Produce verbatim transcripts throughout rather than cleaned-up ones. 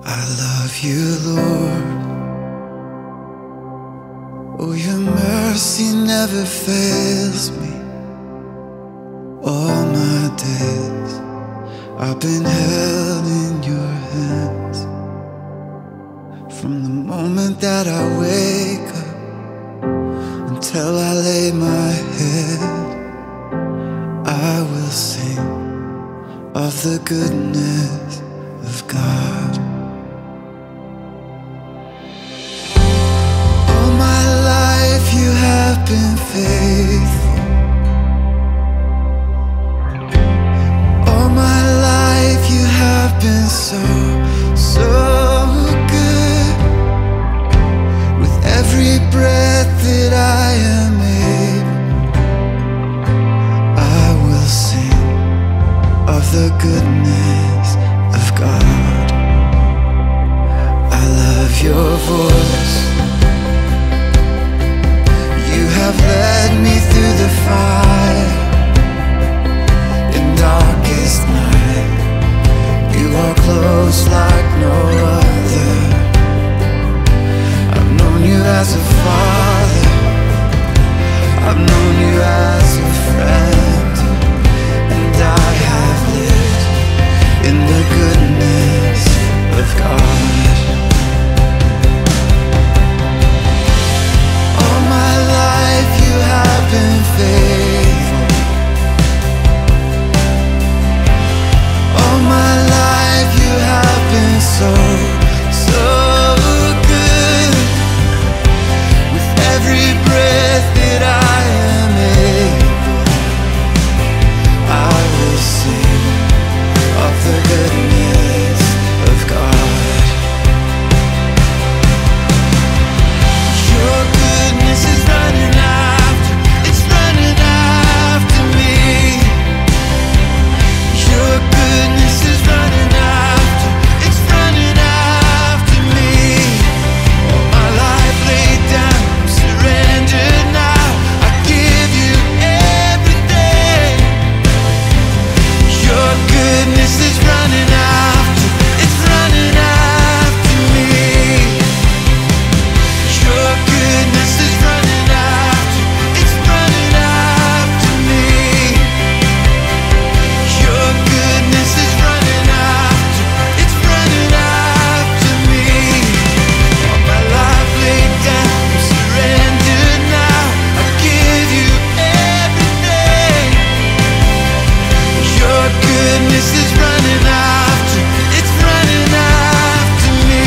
I love you, Lord. Oh, your mercy never fails me. All my days I've been held in your hands. From the moment that I wake up until I lay my head, I will sing of the goodness of God. All my life you have been faithful. All my life you have been so, so good. With every breath that I am able, I will sing of the goodness of God. I love your voice. You have led me through the fire in darkest night. You are close like no other. I've known you as a father, I've known you as a friend, and I have lived in the goodness of God. All my life you have been faithful. All my life you have been so, so good. With every breath that I am able, I will sing of the goodness of God. Your goodness is running after, it's running after me. Your goodness is running after, it's running after me. All my life laid down, I'm surrendered now. I give you everything. Your goodness is running after, it's running after me. Your goodness is running after, it's running after me. Your goodness is running after, it's running after me. All my life laid down, I'm surrendered now. I give you everything. Your goodness is running after, it's running after me.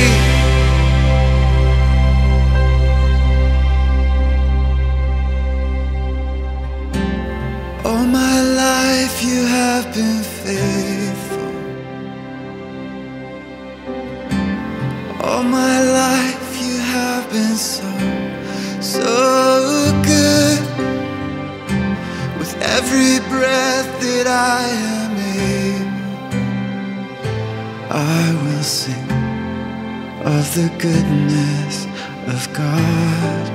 All my life you have been faithful. All my life you have been so, so good. With every breath that I am able, I will sing of the goodness of God.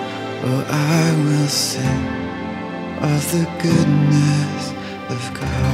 Oh, I will sing of the goodness of God.